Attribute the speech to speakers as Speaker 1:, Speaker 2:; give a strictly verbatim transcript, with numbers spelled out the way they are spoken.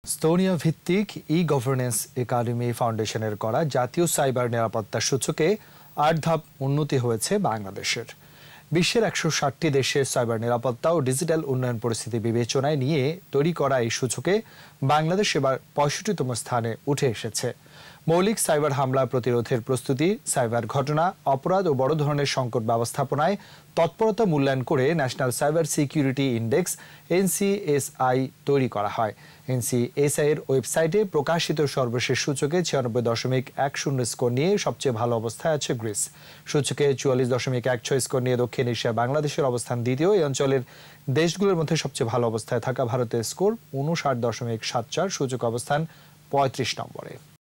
Speaker 1: স্তোনিয়া ভিত্তিক ই governance academy ফাউন্ডেশনের করা জাতীয় সাইবার নিরাপত্তা সূচকে আট ধাপ উন্নতি হয়েছে বাংলাদেশের। বিশ্বের একশো ষাটটি দেশের সাইবার নিরাপত্তা ও ডিজিটাল উন্নয়ন পরিস্থিতি বিবেচনায় নিয়ে তৈরি করা এই সূচকে বাংলাদেশ এবার পঁয়ষট্টিতম স্থানে উঠে এসেছে। মৌলিক সাইবার হামলা প্রতিরোধের প্রস্তুতি, সাইবার ঘটনা, অপরাধ ও বড় ধরনের সংকট ব্যবস্থাপনায় তৎপরতা মূল্যায়ন করে national cyber security index NCSI তৈরি করা হয়। এনসিএসআই এর ওয়েবসাইটে প্রকাশিত সর্বশেষ সূচকে ছিয়ানব্বই দশমিক এক শূন্য স্কোর নিয়ে সবচেয়ে ভালো অবস্থায় আছে গ্রিস। সূচকে চুয়াল্লিশ দশমিক এক ছয় স্কোর নিয়ে দক্ষিণ এশিয়া বাংলাদেশের অবস্থান দ্বিতীয়। এই অঞ্চলের দেশগুলোর মধ্যে সবচেয়ে ভালো অবস্থায় থাকা ভারতের স্কোর উনষাট দশমিক সাত চার, সূচক অবস্থান পঁয়ত্রিশ নম্বরে।